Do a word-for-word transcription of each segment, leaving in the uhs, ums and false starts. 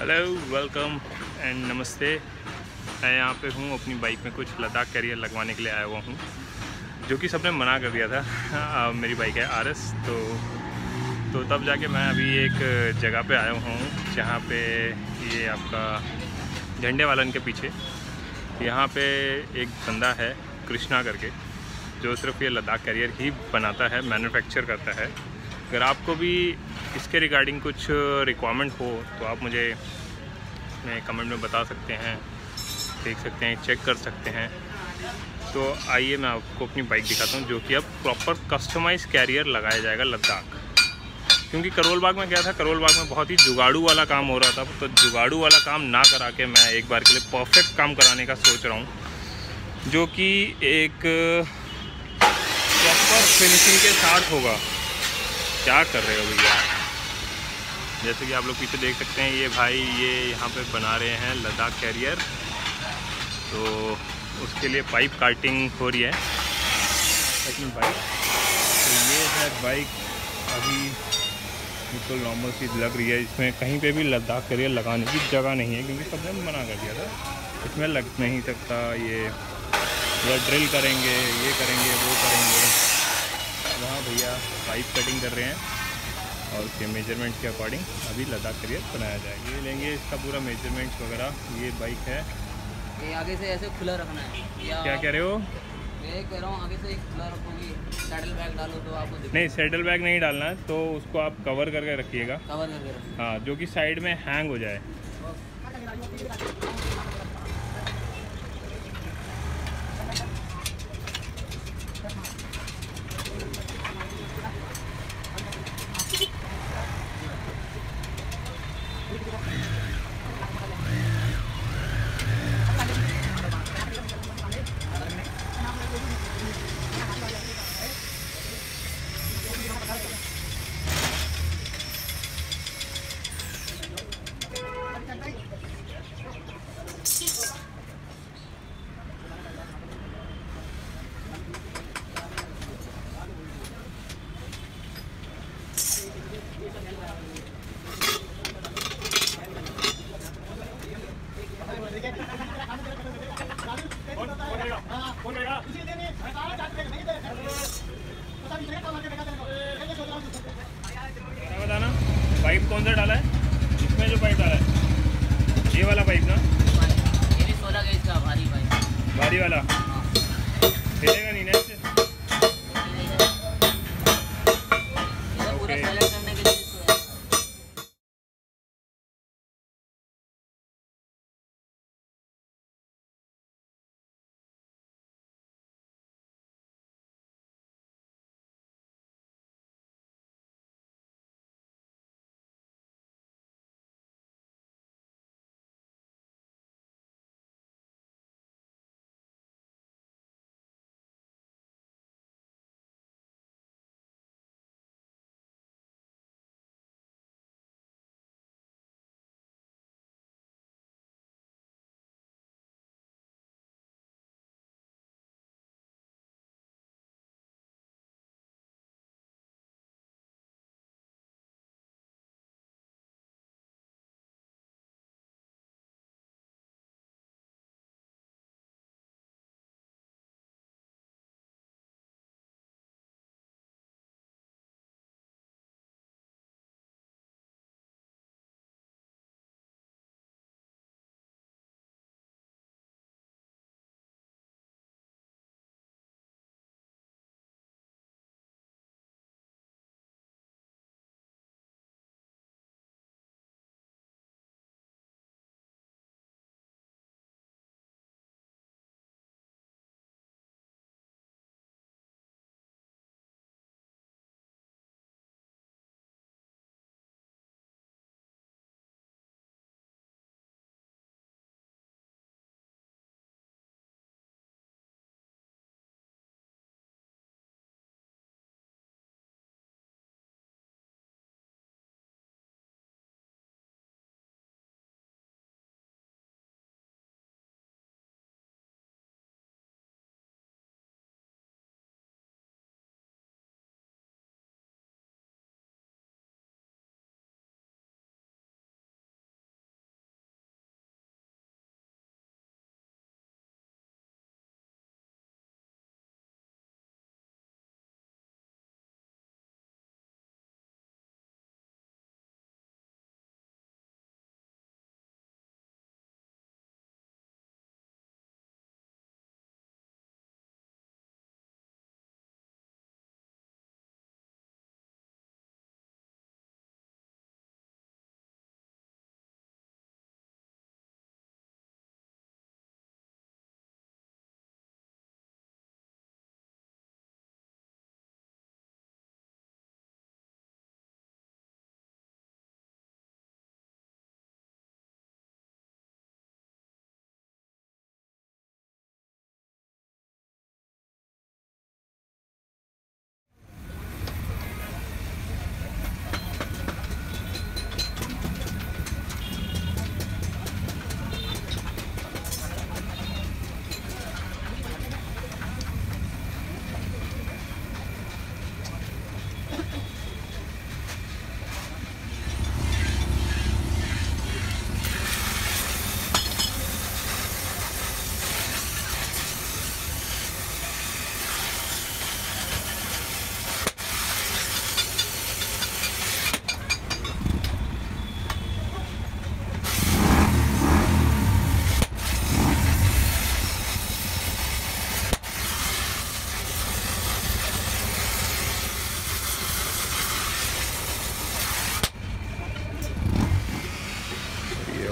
Hello, welcome and नमस्ते। मैं यहाँ पे हूँ अपनी बाइक में कुछ लद्दाख कैरियर लगवाने के लिए आया हुआ हूँ, जो कि सबने मना कर दिया था। मेरी बाइक है आर एस, तो तो तब जाके मैं अभी एक जगह पे आया हूँ जहाँ पे ये आपका झंडे वालन के पीछे यहाँ पे एक बंदा है कृष्णा करके, जो सिर्फ ये लद्दाख कैरियर ही बनाता है, मैन्युफैक्चर करता है। अगर आपको भी इसके रिगार्डिंग कुछ रिक्वायरमेंट हो तो आप मुझे कमेंट में बता सकते हैं, देख सकते हैं, चेक कर सकते हैं। तो आइए मैं आपको अपनी बाइक दिखाता हूँ, जो कि अब प्रॉपर कस्टमाइज कैरियर लगाया जाएगा लद्दाख। क्योंकि करोल बाग में क्या था, करोल बाग में बहुत ही जुगाड़ू वाला काम हो रहा था, तो जुगाड़ू वाला काम ना करा के मैं एक बार के लिए परफेक्ट काम कराने का सोच रहा हूँ, जो कि एक प्रॉपर फिनिशिंग के साथ होगा। क्या कर रहे हो भैया? जैसे कि आप लोग पीछे देख सकते हैं, ये भाई ये यहाँ पे बना रहे हैं लद्दाख कैरियर, तो उसके लिए पाइप काटिंग हो रही है अपनी बाइक। तो ये है बाइक, अभी बिल्कुल नॉर्मल सी लग रही है। इसमें कहीं पे भी लद्दाख कैरियर लगाने की जगह नहीं है, क्योंकि सबने मना कर दिया था, इसमें लग नहीं सकता। ये या ड्रिल करेंगे, ये करेंगे, वो करेंगे। वहाँ भैया पाइप कटिंग कर रहे हैं और उसके मेजरमेंट के अकॉर्डिंग अभी लद्दाख कैरियर बनाया जाएगा। ये लेंगे इसका पूरा मेजरमेंट्स वगैरह। ये बाइक है, ये आगे से ऐसे खुला रखना है या क्या कह रहे हो? मैं कह रहा हूँ आगे से खुला रखोगी, सैडल बैग डालो तो आपको नहीं, सैडल बैग नहीं डालना है, तो उसको आप कवर करके रखिएगा। कवर करके रखो। हाँ, जो कि साइड में हैंग हो जाए। क्या बताना, पाइप कौन सा डाला है? इसमें जो पाइप डाला है, ये वाला पाइप ना, ये भी सोलह गेज का भारी भाई, भारी वाला। हिलेगा नहीं ना इससे? पूरा ओके। साइलेंट करने के लिए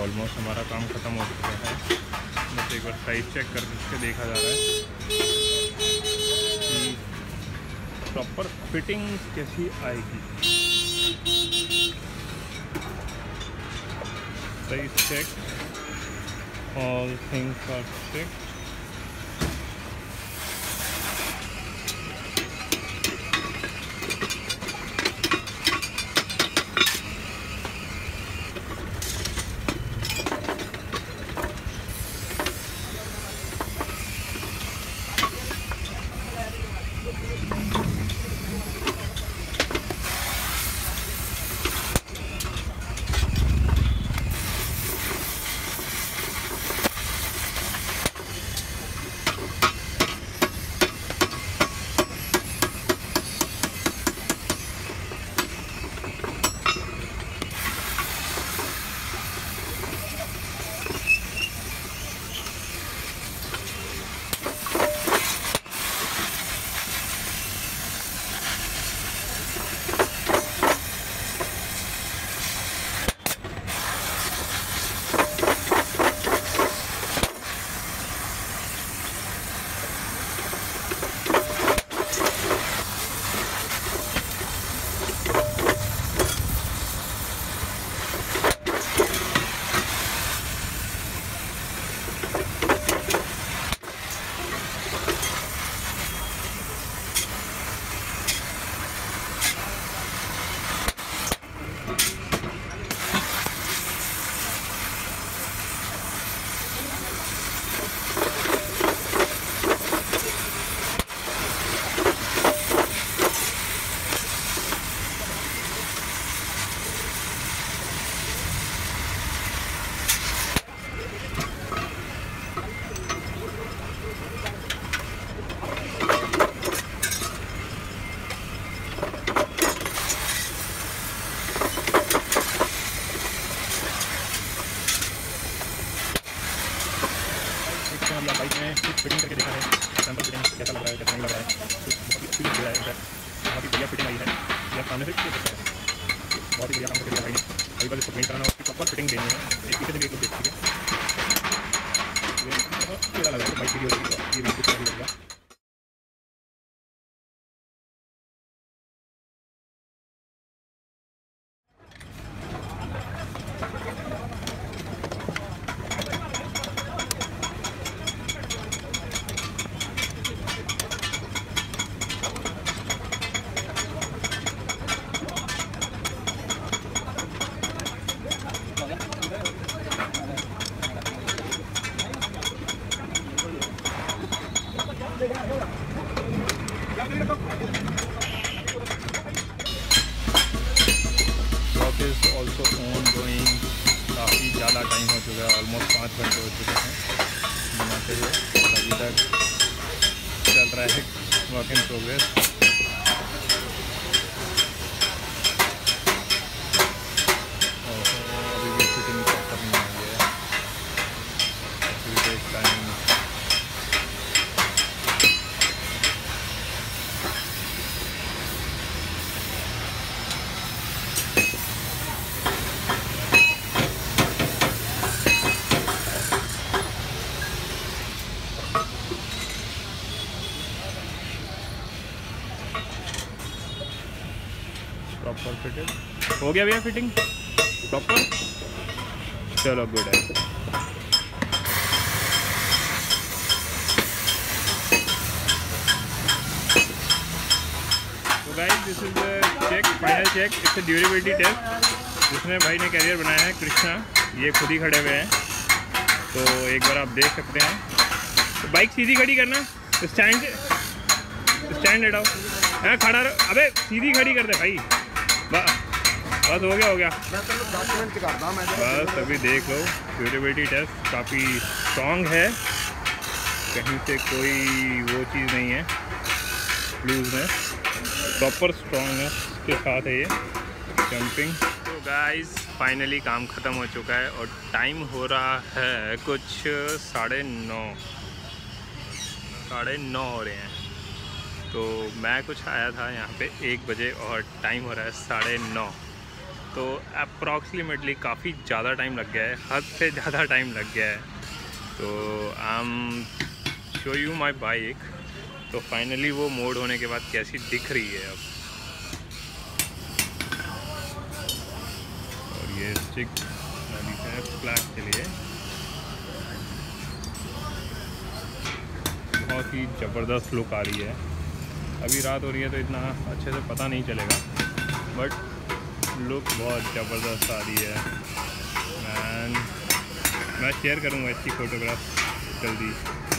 ऑलमोस्ट हमारा काम ख़त्म हो चुका है। बस एक बार साइज चेक करके देखा जा रहा है कि प्रॉपर फिटिंग कैसी आएगी। Size check, all things are check. Bike में फिटिंग करके देखा है, सैंपल फिटिंग कैसा लग रहा है, कैसा नहीं लग रहा है। तो बहुत ही फील दे रहा है, बहुत ही बढ़िया फिटिंग आई है। यह सामने से देख सकते हैं, बहुत ही बढ़िया काम करके भाई ने। अभी बस इसको पेंट कराना, उसकी प्रॉपर फिटिंग देनी है। एक पीछे से भी एक लोग देख लीजिए, बहुत टेढ़ा लग रहा है बाइक वीडियो, ये भी कुछ नहीं लगेगा। Work is also ongoing. काफ़ी ज़्यादा टाइम हो चुका है, ऑलमोस्ट पाँच घंटे हो चुके हैं बनाते हुए। अभी तक चल रहा है वर्क इन प्रोग्रेस। अभी भी फिटिंग प्रॉपर नहीं आई है, टाइम। प्रॉपर फिटेड हो गया भैया, फिटिंग प्रॉपर, चलो गुड है। तो guys this is the check, final check, it's a durability test जिसमें भाई ने कैरियर बनाया है कृष्णा, ये खुद ही खड़े हुए हैं। तो एक बार आप देख सकते हैं। तो बाइक सीधी खड़ी करना, स्टैंड स्टैंड हटाओ, हाँ खड़ा रहो, अबे सीधी खड़ी कर दे भाई, बस बस हो गया हो गया बस। अभी देख लो ड्यूरेबिलिटी टेस्ट काफ़ी स्ट्रॉन्ग है, कहीं से कोई वो चीज़ नहीं है, लूजनेस प्रॉपर स्ट्रॉन्गनेस के साथ है ये जंपिंग। तो गाइस फाइनली काम ख़त्म हो चुका है और टाइम हो रहा है कुछ साढ़े नौ साढ़े नौ हो रहे हैं। तो मैं कुछ आया था यहाँ पे एक बजे और टाइम हो रहा है साढ़े नौ। तो अप्रॉक्सीमेटली काफ़ी ज़्यादा टाइम लग गया है, हद से ज़्यादा टाइम लग गया है। तो I am show you my bike. तो फाइनली वो मोड होने के बाद कैसी दिख रही है अब। और ये स्टिक वाली है फ्लैश के लिए, बहुत ही ज़बरदस्त लुक आ रही है। अभी रात हो रही है तो इतना अच्छे से पता नहीं चलेगा, बट लुक बहुत ज़बरदस्त आ रही है। एंड मैं शेयर करूँगा इसकी फ़ोटोग्राफ जल्दी।